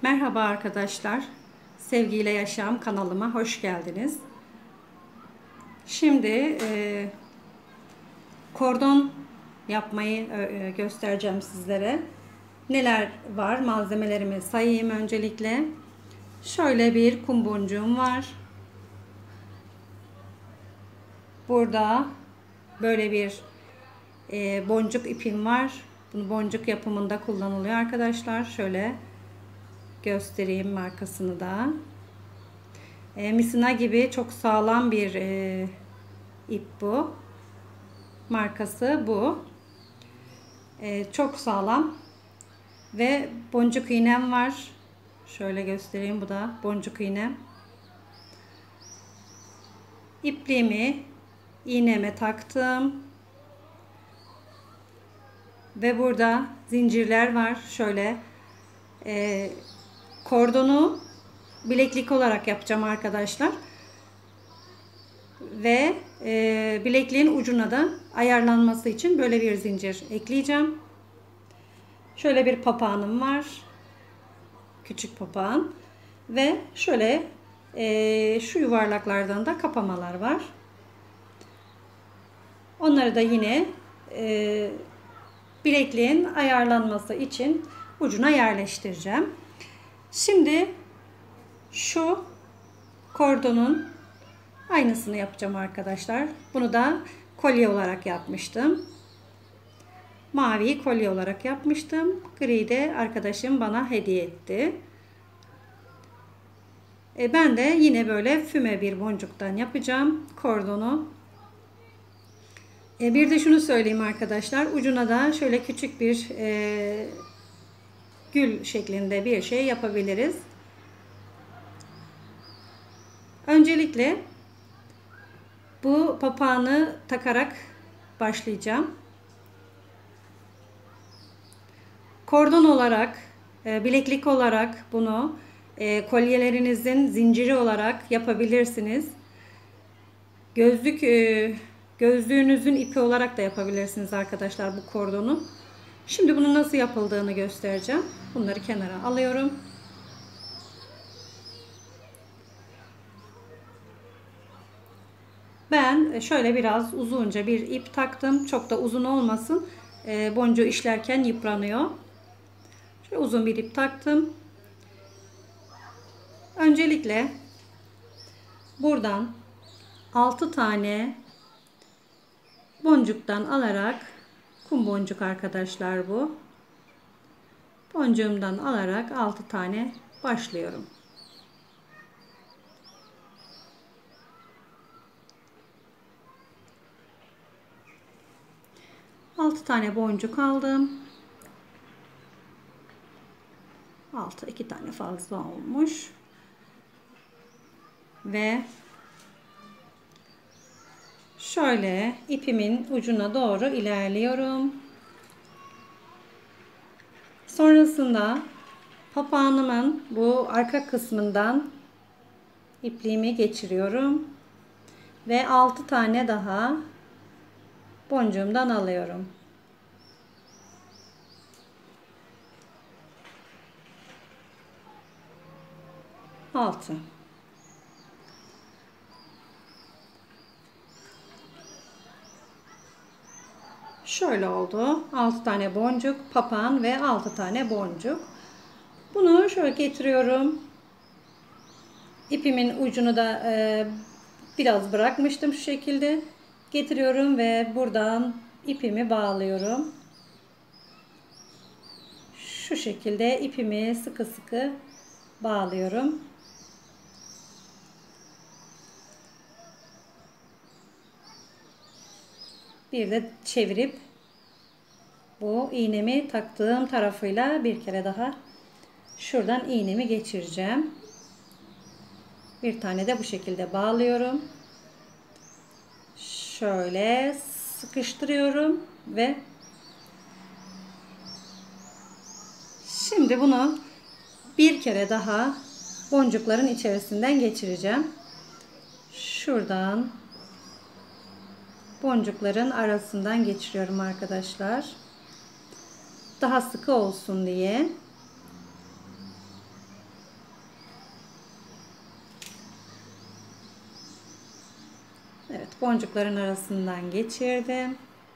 Merhaba arkadaşlar. Sevgiyle Yaşam kanalıma hoş geldiniz. Şimdi kordon yapmayı göstereceğim sizlere. Neler var? Malzemelerimi sayayım öncelikle. Şöyle bir kum boncuğum var. Burada böyle bir boncuk ipim var. Bunu boncuk yapımında kullanılıyor arkadaşlar. Şöyle göstereyim markasını da. Misina gibi çok sağlam bir ip bu. Markası bu. Çok sağlam. Ve boncuk iğnem var. Şöyle göstereyim, bu da boncuk iğnem. İpliğimi iğneme taktım. Ve burada zincirler var. Şöyle kordonu bileklik olarak yapacağım arkadaşlar. Ve bilekliğin ucuna da ayarlanması için böyle bir zincir ekleyeceğim. Şöyle bir papağanım var. Küçük papağan. Ve şöyle şu yuvarlaklardan da kapamalar var. Onları da yine bilekliğin ayarlanması için ucuna yerleştireceğim. Şimdi şu kordonun aynısını yapacağım arkadaşlar. Bunu da kolye olarak yapmıştım. Maviyi kolye olarak yapmıştım. Griyi de arkadaşım bana hediye etti. Ben de yine böyle füme bir boncuktan yapacağım kordonu. Bir de şunu söyleyeyim arkadaşlar. Ucuna da şöyle küçük bir gül şeklinde bir şey yapabiliriz. Öncelikle bu papağanı takarak başlayacağım. Kordon olarak, bileklik olarak bunu kolyelerinizin zinciri olarak yapabilirsiniz. Gözlüğünüzün ipi olarak da yapabilirsiniz arkadaşlar bu kordonu. Şimdi bunun nasıl yapıldığını göstereceğim. Bunları kenara alıyorum. Ben şöyle biraz uzunca bir ip taktım. Çok da uzun olmasın. Boncuğu işlerken yıpranıyor. Şöyle uzun bir ip taktım. Öncelikle buradan 6 tane boncuktan alarak, kum boncuk arkadaşlar bu. Boncuğumdan alarak 6 tane başlıyorum. Altı tane boncuk aldım. 6, 2 tane fazla olmuş. Ve şöyle ipimin ucuna doğru ilerliyorum. Sonrasında papağanımın bu arka kısmından ipliğimi geçiriyorum. Ve 6 tane daha boncuğumdan alıyorum. Altı. Şöyle oldu. 6 tane boncuk, papağan ve 6 tane boncuk. Bunu şöyle getiriyorum. İpimin ucunu da biraz bırakmıştım şu şekilde. Getiriyorum ve buradan ipimi bağlıyorum. Şu şekilde ipimi sıkı sıkı bağlıyorum. Bir de çevirip bu iğnemi taktığım tarafıyla bir kere daha şuradan iğnemi geçireceğim. Bir tane de bu şekilde bağlıyorum. Şöyle sıkıştırıyorum ve şimdi bunu bir kere daha boncukların içerisinden geçireceğim. Şuradan boncukların arasından geçiriyorum arkadaşlar. Daha sıkı olsun diye. boncukların arasından geçirdim.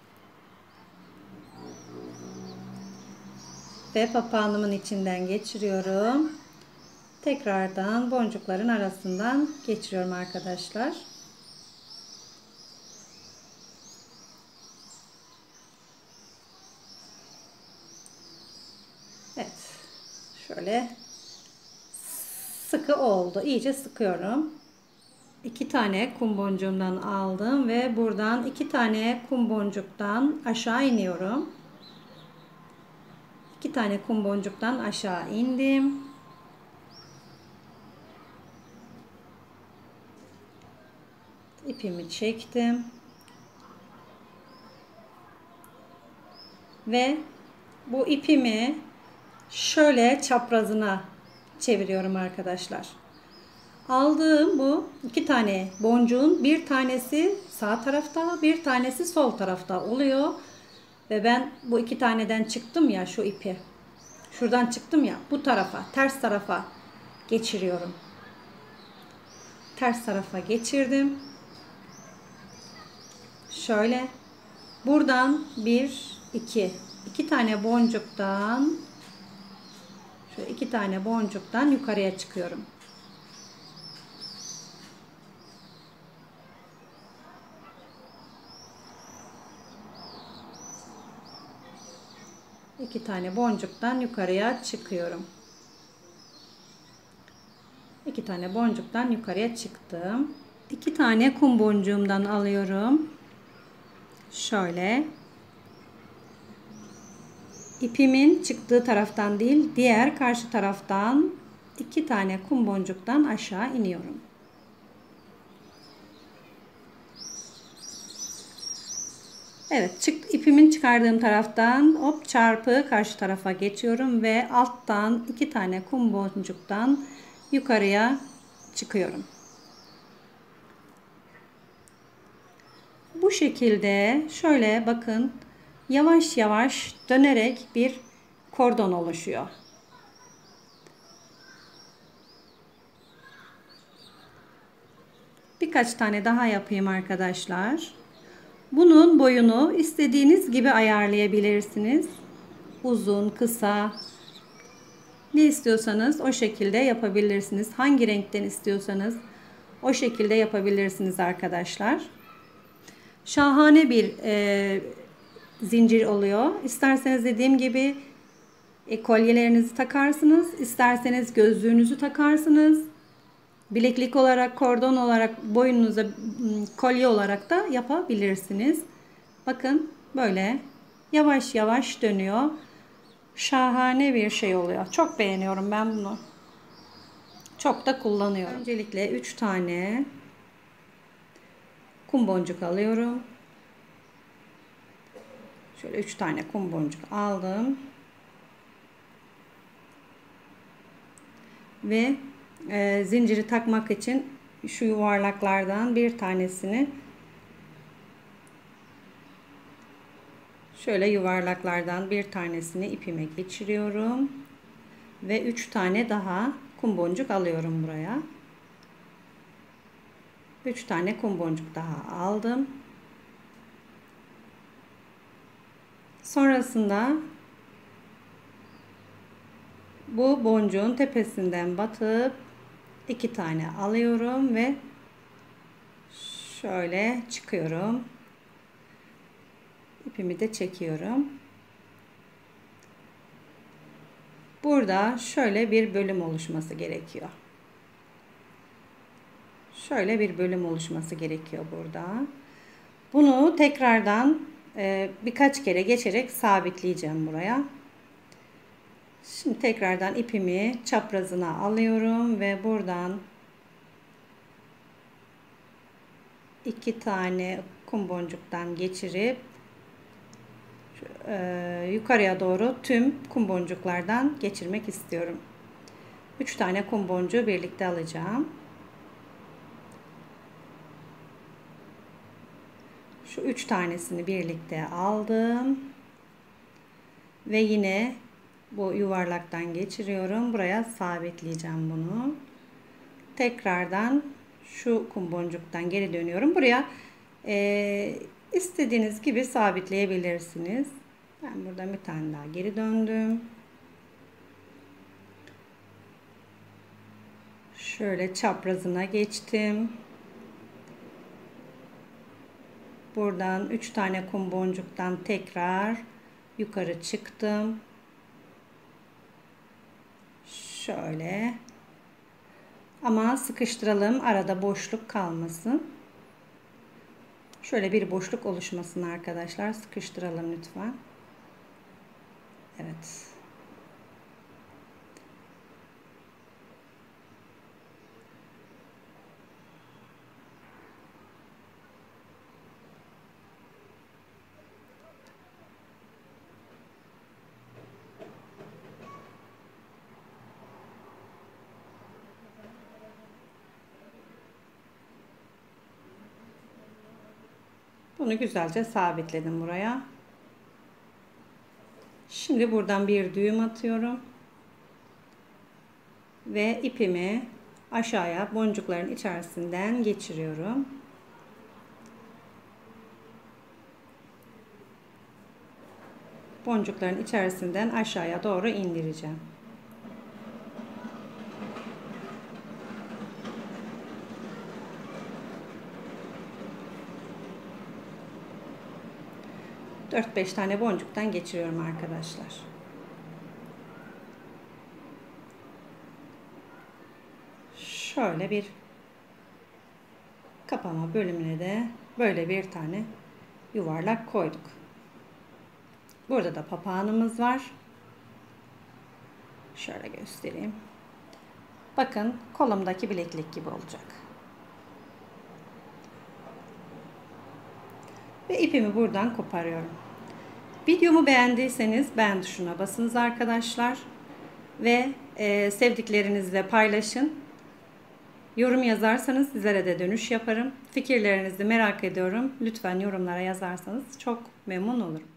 Ve papağanımın içinden geçiriyorum. Tekrardan boncukların arasından geçiriyorum arkadaşlar. Evet. Şöyle sıkı oldu. İyice sıkıyorum. 2 tane kum boncuğundan aldım ve buradan 2 tane kum boncuktan aşağı iniyorum. 2 tane kum boncuktan aşağı indim. İpimi çektim. Ve bu ipimi şöyle çaprazına çeviriyorum arkadaşlar. Aldığım bu 2 tane boncuğun bir tanesi sağ tarafta, bir tanesi sol tarafta oluyor. Ve ben bu 2 taneden çıktım ya, şu ipi. Şuradan çıktım ya, bu tarafa, ters tarafa geçiriyorum. Ters tarafa geçirdim. Şöyle buradan 2 tane boncuktan, şöyle 2 tane boncuktan yukarıya çıkıyorum. İki tane boncuktan yukarıya çıkıyorum. 2 tane boncuktan yukarıya çıktım. 2 tane kum boncuğumdan alıyorum. Şöyle. İpimin çıktığı taraftan değil, diğer karşı taraftan 2 tane kum boncuktan aşağı iniyorum. Evet, ipimin çıkardığım taraftan hop çarpı karşı tarafa geçiyorum ve alttan 2 tane kum boncuktan yukarıya çıkıyorum. Bu şekilde şöyle bakın, yavaş yavaş dönerek bir kordon oluşuyor. Birkaç tane daha yapayım arkadaşlar. Bunun boyunu istediğiniz gibi ayarlayabilirsiniz. Uzun, kısa, ne istiyorsanız o şekilde yapabilirsiniz. Hangi renkten istiyorsanız o şekilde yapabilirsiniz arkadaşlar. Şahane bir zincir oluyor. İsterseniz dediğim gibi kolyelerinizi takarsınız. İsterseniz gözlüğünüzü takarsınız. Bileklik olarak, kordon olarak, boynunuza kolye olarak da yapabilirsiniz. Bakın böyle yavaş yavaş dönüyor. Şahane bir şey oluyor. Çok beğeniyorum ben bunu. Çok da kullanıyorum. Öncelikle 3 tane kum boncuk alıyorum. Şöyle 3 tane kum boncuk aldım. Ve zinciri takmak için şu yuvarlaklardan bir tanesini şöyle yuvarlaklardan bir tanesini ipime geçiriyorum ve 3 tane daha kum boncuk alıyorum buraya. 3 tane kum boncuk daha aldım. Sonrasında bu boncuğun tepesinden batıp 2 tane alıyorum ve şöyle çıkıyorum. İpimi de çekiyorum. Burada şöyle bir bölüm oluşması gerekiyor. Şöyle bir bölüm oluşması gerekiyor burada. Bunu tekrardan birkaç kere geçerek sabitleyeceğim buraya. Şimdi tekrardan ipimi çaprazına alıyorum ve buradan 2 tane kum boncuktan geçirip yukarıya doğru tüm kum boncuklardan geçirmek istiyorum. 3 tane kum boncuğu birlikte alacağım. Şu 3 tanesini birlikte aldım. Ve yine bu yuvarlaktan geçiriyorum. Buraya sabitleyeceğim bunu. Tekrardan şu kum boncuktan geri dönüyorum. Buraya İstediğiniz gibi sabitleyebilirsiniz. Ben buradan bir tane daha geri döndüm. Şöyle çaprazına geçtim. Buradan 3 tane kum boncuktan tekrar yukarı çıktım. Şöyle. Ama sıkıştıralım, arada boşluk kalmasın. Şöyle bir boşluk oluşmasın arkadaşlar. Sıkıştıralım lütfen. Evet. Bunu güzelce sabitledim buraya. Şimdi buradan bir düğüm atıyorum. Ve ipimi aşağıya boncukların içerisinden geçiriyorum. Boncukların içerisinden aşağıya doğru indireceğim. Dört beş tane boncuktan geçiriyorum arkadaşlar. Şöyle bir kapama bölümüne de böyle bir tane yuvarlak koyduk. Burada da papağanımız var. Şöyle göstereyim. Bakın kolumdaki bileklik gibi olacak. Ve ipimi buradan koparıyorum. Videomu beğendiyseniz beğen tuşuna basınız arkadaşlar. Ve sevdiklerinizle paylaşın. Yorum yazarsanız sizlere de dönüş yaparım. Fikirlerinizi merak ediyorum. Lütfen yorumlara yazarsanız çok memnun olurum.